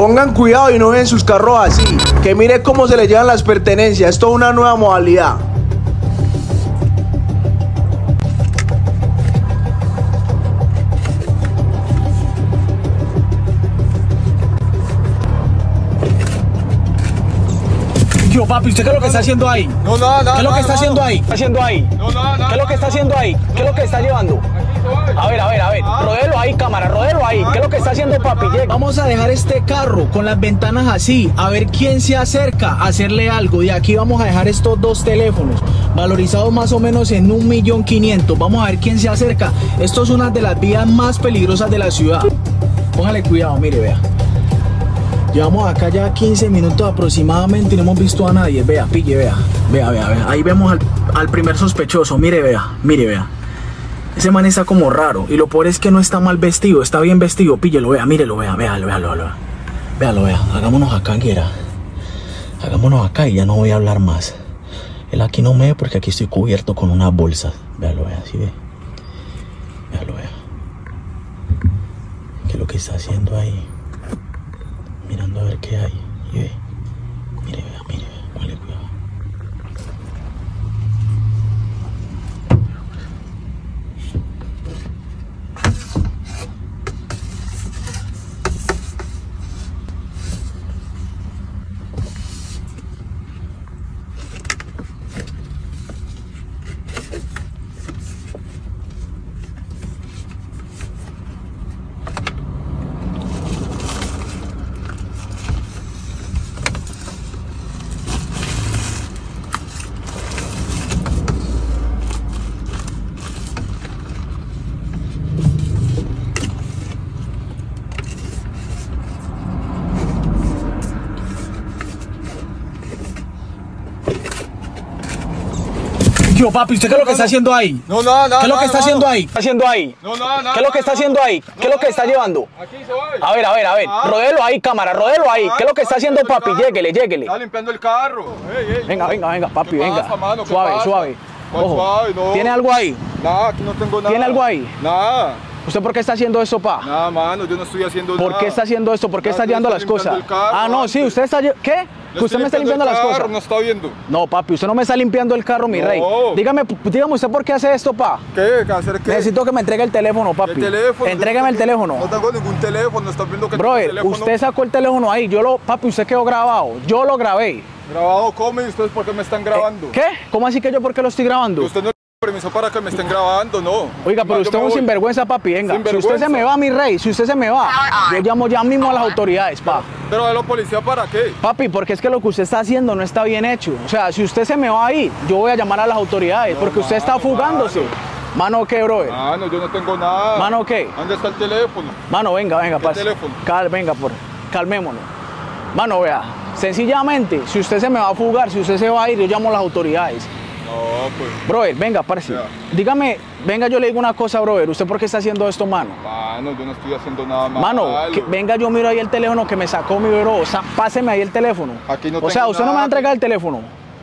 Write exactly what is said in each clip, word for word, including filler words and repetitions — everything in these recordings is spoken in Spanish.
Pongan cuidado y no ven sus carros así. Que mire cómo se le llevan las pertenencias. Esto es una nueva modalidad. Yo, papi, ¿usted qué es lo que está haciendo ahí? No, nada, nada. ¿Qué es lo que está nada, haciendo ahí? ¿Qué está haciendo ahí? No, nada, nada. ¿Qué es lo que está haciendo ahí? ¿Qué es lo que está llevando? A ver, a ver, a ver. Rodelo ahí, cámara, rodelo ahí. ¿Qué es lo que está haciendo, papi? Vamos a dejar este carro con las ventanas así, a ver quién se acerca a hacerle algo. Y aquí vamos a dejar estos dos teléfonos, valorizados más o menos en un millón quinientos. Vamos a ver quién se acerca. Esto es una de las vías más peligrosas de la ciudad. Póngale cuidado, mire, vea. Llevamos acá ya quince minutos aproximadamente y no hemos visto a nadie. Vea, pille, vea. Vea, vea, vea. Ahí vemos al, al primer sospechoso. Mire, vea. Mire, vea. Ese man está como raro. Y lo peor es que no está mal vestido. Está bien vestido. Píllelo, vea. Mírelo, vea. Véalo, véalo, véalo. Véalo, vea. Hagámonos acá, Guera. Hagámonos acá y ya no voy a hablar más. Él aquí no me ve porque aquí estoy cubierto con una bolsa. Véalo, vea. ¿Sí ve? Véalo, vea. ¿Qué es lo que está haciendo ahí? Mirando a ver qué hay. Y ve. Mire, vea, mire, vea. Vale, cuidado. Yo, papi, ¿usted qué es lo que está haciendo ahí? No, nada, nada. ¿Qué es lo que está nada, haciendo nada. ahí? ¿Qué está haciendo ahí? No, nada, nada. ¿Qué es lo que está haciendo ahí? ¿Qué es lo que está llevando? Aquí soy. A ver, a ver, a ver. Ah. Rodelo ahí, cámara, rodelo ahí. ¿Qué es lo que está haciendo, papi? Lléguele, lléguele. Está limpiando el carro. Ey, ey, Venga, no. venga, venga, papi, ¿Qué venga. pasa, mano? ¿Qué Suave, pasa? suave. ¿Cuál Ojo. suave? No. ¿Tiene algo ahí? Nada, aquí no tengo nada. ¿Tiene algo ahí? Nada. ¿Usted por qué está haciendo eso, pa? Nada, mano, yo no estoy haciendo nada. ¿Por qué está haciendo esto? ¿Por qué Ah, está yo llevando estoy las cosas? limpiando el carro Ah, no, sí, antes. usted está... lle- ¿Qué? Le Que usted me está estoy limpiando el las carro, cosas. No está viendo. No, papi, usted no me está limpiando el carro, mi No. rey. Dígame, p- dígame usted por qué hace esto, pa. ¿Qué? ¿Qué hacer qué? Necesito que me entregue el teléfono, papi. El teléfono. Entrégame el Yo no tengo- teléfono. No tengo ningún teléfono, estás viendo que Brother, tengo teléfono. usted sacó el teléfono ahí. Yo lo... Papi, usted quedó grabado. Yo lo grabé. Grabado, come y ustedes por qué me están grabando. ¿Qué? ¿Cómo así que yo por qué lo estoy grabando? Usted no tiene permiso para que me estén grabando, no. Oiga, pero No, yo usted me es un voy. sinvergüenza, papi, venga. Si Sinvergüenza. usted se me va, mi rey, si usted se me va, yo llamo ya mismo a las autoridades, pa. Pero de la policía, ¿para qué? Papi, porque es que lo que usted está haciendo no está bien hecho. O sea, si usted se me va ahí, yo voy a llamar a las autoridades, No, porque usted está mano, fugándose. Mano, ¿qué, brother? Mano, yo no tengo nada. Mano, ¿qué? ¿Dónde está el teléfono? Mano, venga, venga, ¿El pase. teléfono? Cal, venga, por, calmémonos. Mano, vea, sencillamente, si usted se me va a fugar, si usted se va a ir, yo llamo a las autoridades. No, pues. Brother, venga, parce. Ya. Dígame, venga, yo le digo una cosa, brother. ¿Usted por qué está haciendo esto, mano? Mano, yo no estoy haciendo nada malo. Mano, que- venga, yo miro ahí el teléfono que me sacó mi bro. O sea, páseme ahí el teléfono. Aquí no O sea, tengo usted no me va a nada. entregar el teléfono.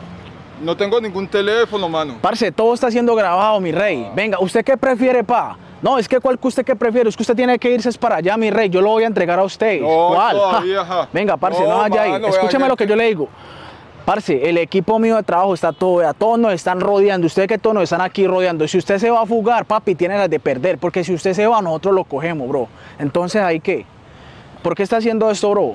No tengo ningún teléfono, mano. Parce, todo está siendo grabado, mi rey. Venga, ¿usted qué prefiere, pa? No, es que ¿cuál que usted qué prefiere? Es que usted tiene que irse es para allá, mi rey. Yo lo voy a entregar a usted. No, ¿Cuál? todavía, Ja. ja. Venga, parce, No, no vaya ahí. mano, vea, Escúcheme ya lo que que- yo le digo. Parce, el equipo mío de trabajo está todo, vea, todos nos están rodeando. Ustedes que todos nos están aquí rodeando. Si usted se va a fugar, papi, tiene las de perder. Porque si usted se va, nosotros lo cogemos, bro. Entonces, ¿ahí qué? ¿Por qué está haciendo esto, bro?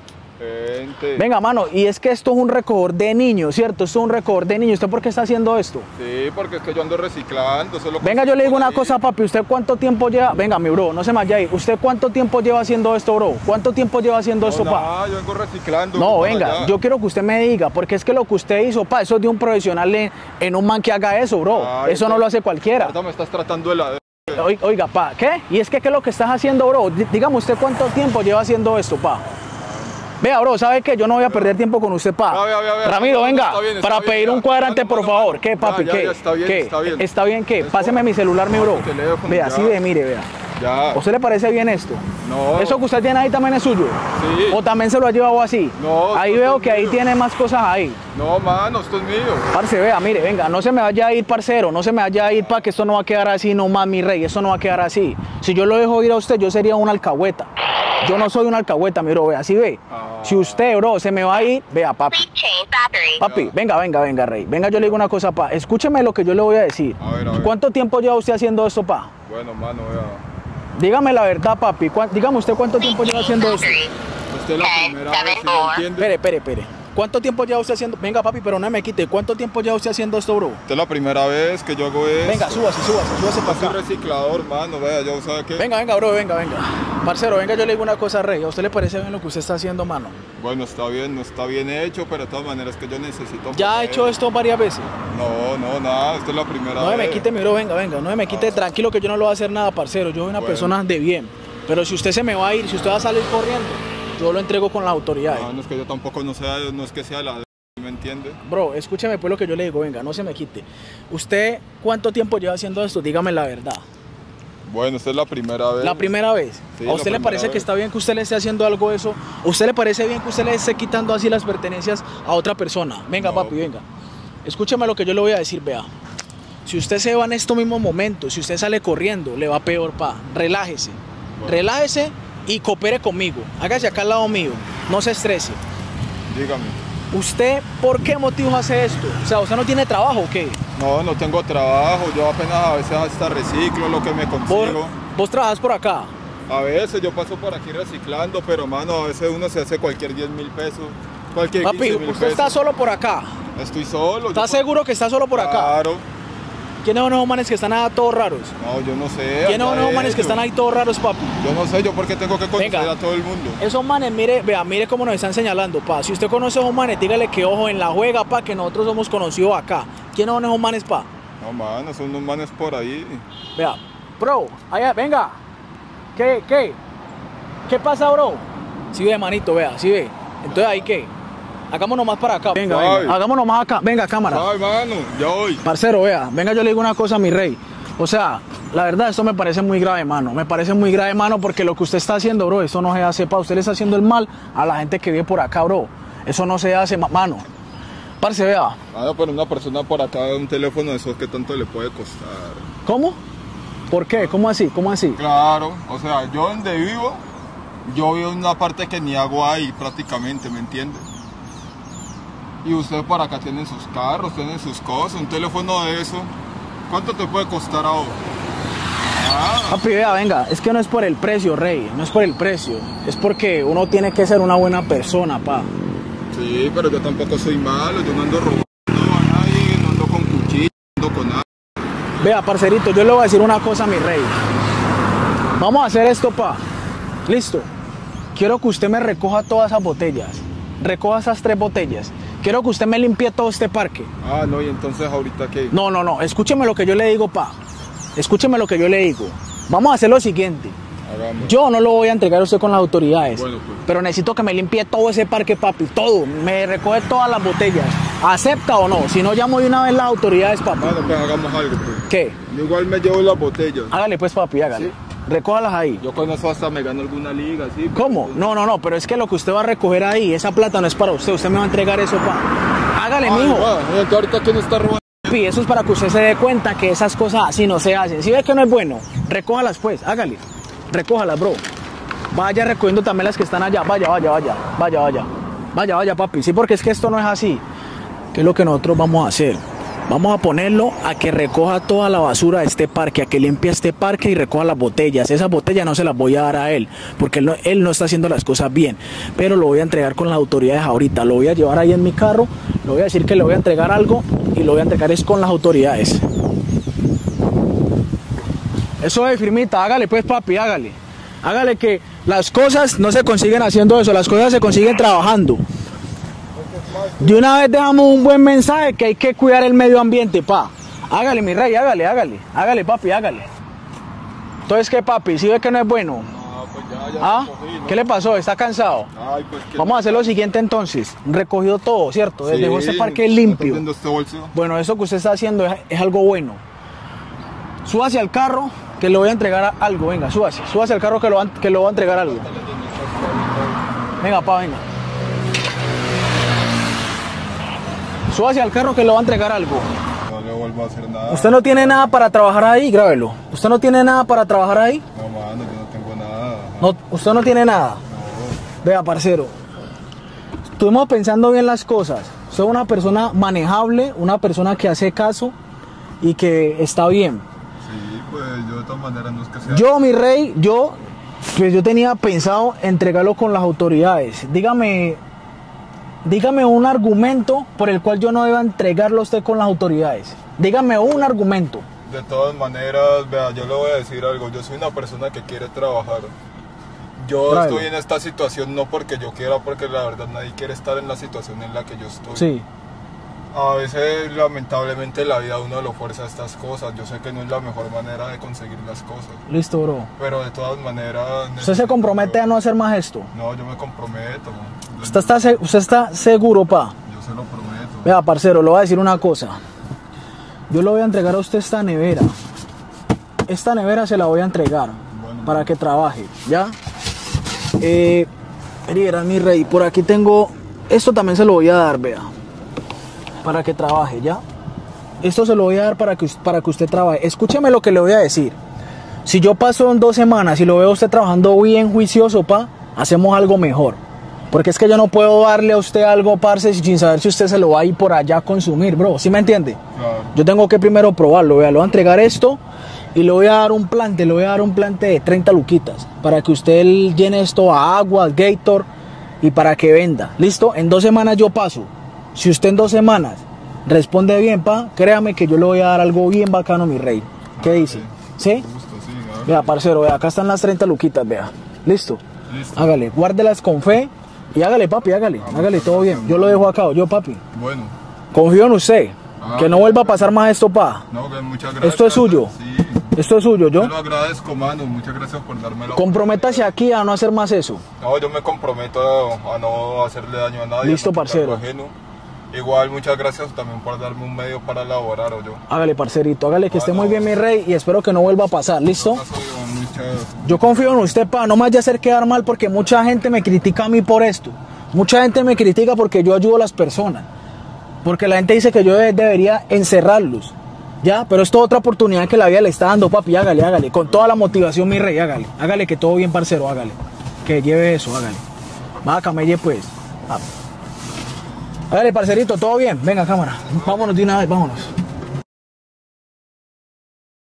Gente. Venga, mano, y es que esto es un recogedor de niños, ¿cierto? Esto es un recogedor de niños. ¿Usted por qué está haciendo esto? Sí, porque es que yo ando reciclando. Eso es lo que Venga, yo le digo una ahí. cosa, papi. ¿Usted cuánto tiempo lleva? Venga, mi bro, no se me vaya ahí. ¿Usted cuánto tiempo lleva haciendo esto, bro? ¿Cuánto tiempo lleva haciendo esto, No, pa? nada, yo vengo reciclando. No, para venga, allá. yo quiero que usted me diga, porque es que lo que usted hizo, pa, eso es de un profesional en, en un man que haga eso, bro. Ay, Eso no lo hace cualquiera. Ahorita me estás tratando de la... Oi- Oiga, pa, ¿qué? Y es que, ¿qué es lo que estás haciendo, bro? Dí- Dígame usted cuánto tiempo lleva haciendo esto, pa. Vea, bro, ¿sabe qué? Yo no voy a perder tiempo con usted, pa. Vea, vea, vea, vea. Ramiro, No, no, venga, está bien, está para bien, pedir ya. un cuadrante, Mano, por mano, favor. mano. ¿Qué, papi? Ya, ya, ¿Qué? ya, está bien, ¿Qué? está bien. ¿Está bien qué? Esto- Páseme mi celular, mi bro. tu teléfono, Vea, ya. así de, mire, vea. Ya. ¿A usted le parece bien esto? No. ¿Eso que usted tiene ahí también es suyo? Sí. ¿O también se lo ha llevado así? No, Ahí esto veo es que ahí mío. tiene más cosas ahí. No, mano, esto es mío. Parce, vea, mire, venga, no se me vaya a ir, parcero, no se me vaya a ir para que esto no va a quedar así, no más, mi rey, eso no va a quedar así. Si yo lo dejo ir a usted, yo sería un alcahueta. Yo no soy un alcahueta, mi bro, vea, así ve. Ah. Si usted, bro, se me va a ir, vea, papi. Papi, venga, venga, venga, rey. Venga, yo le digo una cosa, pa. Escúcheme lo que yo le voy a decir. A ver, a ver. ¿Cuánto tiempo lleva usted haciendo esto, pa? Bueno, mano, vea. Dígame la verdad, papi. ¿Cuán- Dígame usted cuánto tiempo lleva haciendo esto. Usted es la primera vez, ¿sí me entiende? Espere, espere, espere. ¿Cuánto tiempo lleva usted haciendo? Venga, papi, pero no me quite. ¿Cuánto tiempo lleva usted haciendo esto, bro? Esta es la primera vez que yo hago esto. Venga, súbase, súbase, súbase Yo para soy acá. reciclador, mano, vea, yo sabe qué. Venga, venga, bro, venga, venga. Parcero, venga, yo le digo una cosa, rey. ¿A usted le parece bien lo que usted está haciendo, mano? Bueno, está bien, no está bien hecho, pero de todas maneras que yo necesito. ¿Ya ha poder. hecho esto varias veces? No, no, nada, esta es la primera No vez. me quite, mi bro, venga, venga. No me quite, Ah. tranquilo que yo no le voy a hacer nada, parcero. Yo soy una Bueno. persona de bien. Pero si usted se me va a ir, si usted va a salir corriendo, yo lo entrego con las autoridades. No, no es que yo tampoco no sea, no es que sea la de, ¿me entiende? Bro, escúcheme pues lo que yo le digo, venga, no se me quite. ¿Usted cuánto tiempo lleva haciendo esto? Dígame la verdad. Bueno, esta es la primera vez. La primera vez. Sí, ¿A la usted le primera parece vez. que está bien que usted le esté haciendo algo de eso? ¿A usted le parece bien que usted le esté quitando así las pertenencias a otra persona? Venga, No, papi, pues. venga. Escúcheme lo que yo le voy a decir, vea. Si usted se va en estos mismos momentos, si usted sale corriendo, le va peor, pa. Relájese. Bueno. Relájese y coopere conmigo. Hágase acá al lado mío. No se estrese. Dígame. ¿Usted por qué motivos hace esto? O sea, ¿usted no tiene trabajo o qué? No, no tengo trabajo, yo apenas a veces hasta reciclo lo que me ¿Vos, consigo. vos trabajas por acá? A veces yo paso por aquí reciclando, pero mano, a veces uno se hace cualquier diez mil pesos, cualquier Papi, quince mil usted está pesos. solo por acá. Estoy solo. ¿Está yo- seguro que está solo por acá? Claro. ¿Quiénes son esos manes que están ahí todos raros? No, yo no sé. ¿Quiénes son allá esos manes que ellos. están ahí todos raros, papi? Yo no sé, yo porque tengo que conocer Venga. a todo el mundo. Esos manes, mire, vea, mire cómo nos están señalando, pa. Si usted conoce a esos manes, dígale que ojo en la juega, pa, que nosotros somos conocidos acá. ¿Quiénes son esos manes, pa? No, mano, son unos manes por ahí. Vea, bro, allá, venga. ¿Qué, qué? ¿Qué pasa, bro? Sí ve, manito, vea, sí ve. Entonces, ¿ahí qué? Hagámonos más para acá. Venga, Suave. venga. Hagámonos más acá. Venga, cámara. Ay, mano, ya voy. Parcero, vea, venga, yo le digo una cosa a mi rey. O sea, la verdad, esto me parece muy grave, mano. Me parece muy grave, mano, porque lo que usted está haciendo, bro, esto no se hace, pa. Usted le está haciendo el mal a la gente que vive por acá, bro. Eso no se hace, ma- mano. Parce, vea. Mano, pero una persona por acá, un teléfono de esos, ¿qué tanto le puede costar? ¿Cómo? ¿Por qué? ¿Cómo así? ¿Cómo así? Claro, o sea, yo donde vivo, yo vivo en una parte que ni agua hay prácticamente, ¿me entiende? Y ustedes por acá tienen sus carros, tienen sus cosas, un teléfono de eso, ¿cuánto te puede costar ahora? Ah, Papi, vea, venga, es que no es por el precio, rey, no es por el precio. Es porque uno tiene que ser una buena persona, pa. sí, pero yo tampoco soy malo, yo no ando robando a nadie, no ando con cuchillo, no ando con nada. Vea, parcerito, yo le voy a decir una cosa a mi rey. Vamos a hacer esto, pa. Listo. Quiero que usted me recoja todas esas botellas. Recoja esas tres botellas. Quiero que usted me limpie todo este parque. Ah, no, y entonces ahorita qué. No, no, no. Escúcheme lo que yo le digo, pa. Escúcheme lo que yo le digo. Vamos a hacer lo siguiente. Hagamos. Yo no lo voy a entregar a usted con las autoridades. Bueno, pues. Pero necesito que me limpie todo ese parque, papi. Todo. Me recoge todas las botellas. ¿Acepta o no? Si no, llamo de una vez las autoridades, papi. Mano, pues hagamos algo, pues. ¿Qué? Yo igual me llevo las botellas. Hágale pues, papi, hágale. Sí. Recójalas ahí. Yo con eso hasta me gano alguna liga, ¿sí? ¿Cómo? No, no, no, pero es que lo que usted va a recoger ahí, esa plata no es para usted. Usted me va a entregar eso, pa. Hágale, Ay, mijo. va, y entonces ahorita quién está robando. Papi, eso es para que usted se dé cuenta que esas cosas así no se hacen. Si ve que no es bueno, recójalas pues, hágale. Recójalas, bro. Vaya recogiendo también las que están allá. Vaya, vaya, vaya. Vaya, vaya. Vaya, vaya, papi. Sí, porque es que esto no es así. ¿Qué es lo que nosotros vamos a hacer? Vamos a ponerlo a que recoja toda la basura de este parque, a que limpie este parque y recoja las botellas. Esas botellas no se las voy a dar a él, porque él no, él no está haciendo las cosas bien. Pero lo voy a entregar con las autoridades ahorita. Lo voy a llevar ahí en mi carro, le voy a decir que le voy a entregar algo y lo voy a entregar es con las autoridades. Eso es, firmita, hágale pues, papi, hágale. Hágale que las cosas no se consiguen haciendo eso, las cosas se consiguen trabajando. De una vez dejamos un buen mensaje que hay que cuidar el medio ambiente, pa. Hágale, mi rey, hágale, hágale. Hágale, papi, hágale. Entonces, ¿qué, papi? ¿Sí ve que no es bueno? Ah, pues ya, ya ¿Ah? recogí, ¿no? ¿Qué le pasó? ¿Está cansado? Ay, pues que... Vamos a hacer lo siguiente entonces. Recogido todo, ¿cierto? Sí, Dejó ese parque ¿estás limpio. viendo este bolso? Bueno, eso que usted está haciendo es, es algo bueno. Súbase al carro que le voy a entregar a- algo. Venga, súbase. Súbase al carro que lo, va- que lo voy a entregar algo. Venga, pa, venga. Súbase al carro que le va a entregar algo. No le vuelvo a hacer nada. Usted no tiene nada para trabajar ahí, grábelo. Usted no tiene nada para trabajar ahí. No, mano, yo no tengo nada. No, usted no tiene nada. No. Vea, parcero, estuvimos pensando bien las cosas. Soy una persona manejable, una persona que hace caso y que está bien. Sí, pues yo de todas maneras no es que sea... Yo, mi rey, yo, pues yo tenía pensado entregarlo con las autoridades. Dígame, dígame un argumento por el cual yo no deba entregarlo a usted con las autoridades. Dígame un argumento. De todas maneras, vea, yo le voy a decir algo. Yo soy una persona que quiere trabajar. Yo Tráelo. estoy en esta situación no porque yo quiera, porque la verdad nadie quiere estar en la situación en la que yo estoy. Sí. A veces, lamentablemente, la vida a uno lo fuerza a estas cosas. Yo sé que no es la mejor manera de conseguir las cosas. Listo, bro. Pero de todas maneras... ¿Usted se compromete a no hacer más esto? No, yo me comprometo. Yo, ¿Usted está, se- usted está seguro, pa? Yo se lo prometo. Vea, parcero, le voy a decir una cosa. Yo le voy a entregar a usted esta nevera. Esta nevera se la voy a entregar Bueno, para que trabaje, ¿ya? Eh, mira, mi rey, por aquí tengo... Esto también se lo voy a dar, vea. Para que trabaje, ¿ya? Esto se lo voy a dar para que, para que usted trabaje. Escúcheme lo que le voy a decir. Si yo paso en dos semanas y lo veo a usted trabajando bien juicioso, pa, hacemos algo mejor. Porque es que yo no puedo darle a usted algo, parce, sin saber si usted se lo va a ir por allá a consumir, bro. ¿Sí me entiende? Claro. Yo tengo que primero probarlo, vea. Le voy a entregar esto y le voy a dar un plante, le voy a dar un plante de treinta luquitas. Para que usted llene esto a agua, Gator y para que venda. ¿Listo? En dos semanas yo paso. Si usted en dos semanas responde bien, pa, créame que yo le voy a dar algo bien bacano, mi rey. ¿Qué dice? ¿Sí? Justo, sí, ¿no? Vea, parcero, vea, acá están las treinta luquitas, vea. ¿Listo? Listo. Hágale, guárdelas con fe y hágale, papi, hágale, hágale todo bien. Yo lo dejo acá, yo, papi. Bueno. Confío en usted. Ah, Que no vuelva a pasar más esto, pa. No, que muchas gracias. Esto es suyo. Sí. Esto es suyo, Yo yo. lo agradezco, mano. Muchas gracias por darme la Comprométase aquí a no hacer más eso. No, yo me comprometo a, a no hacerle daño a nadie. Listo, a no quitar parcero. lo ajeno. Igual, muchas gracias también por darme un medio para elaborar, o yo. Hágale, parcerito, hágale que esté Bueno. muy bien, mi rey, y espero que no vuelva a pasar, ¿listo? No soy mucha- Yo confío en usted, pa, no me vaya a hacer quedar mal porque mucha gente me critica a mí por esto. Mucha gente me critica porque yo ayudo a las personas. Porque la gente dice que yo de- debería encerrarlos. Ya, pero esto es otra oportunidad que la vida le está dando, papi, hágale, hágale. Con toda la motivación, mi rey, hágale. Hágale que todo bien, parcero, hágale. Que lleve eso, hágale. Va, camelle, pues. Ah. Hágale, parcerito, todo bien. Venga, cámara. Vámonos de una vez, vámonos.